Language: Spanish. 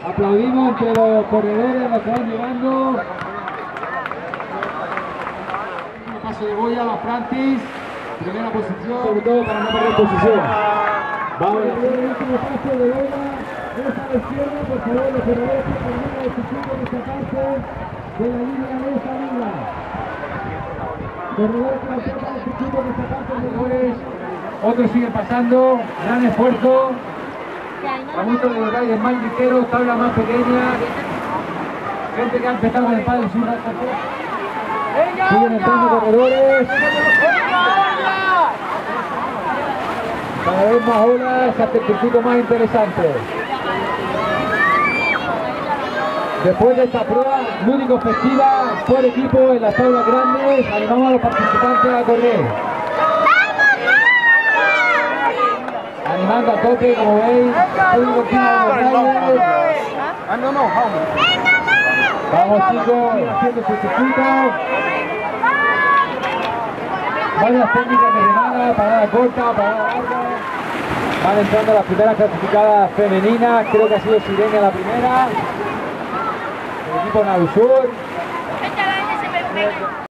Aplaudimos entre los corredores, los que van llegando. Paso de Goya, la Francis, primera posición. Sobre todo para no perder posición. Vamos. El último paso de Goya, es a la izquierda, por favor, los corredores que terminan de sustituir en esta parte de la línea de esta liga. Corredores que nos tocan el sustituto en esta parte de goles. Otros siguen pasando, gran esfuerzo. A muchos de los riders más ligeros, tabla más pequeña. Gente que ha empezado con el padre sin rato. Siguen entrando corredores. Cada vez más olas hasta el circuito más interesante. Después de esta prueba lúdico festiva por equipo en las tablas grandes, animamos a los participantes a correr. Animando a tope, como veis, vamos chicos, haciendo su circuito. Varias técnicas de remada, parada corta, parada larga. Van entrando las primeras clasificadas femeninas, creo que ha sido Sirenia la primera. El equipo Nausur.